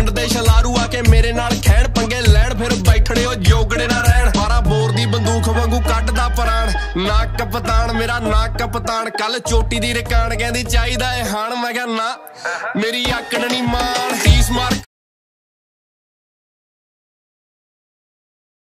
पिंड दे छलारू आके मेरे नाल खैण पंगे लैण फिर बैठणे ओ जोगड़े ना रहण 12 बोर दी बंदूक वांगू कटदा प्राण ना कप्तान मेरा ना कप्तान कल चोटी दी रकान कहंदी चाहीदा है हाण मैं कहा ना मेरी आकड़ नी मां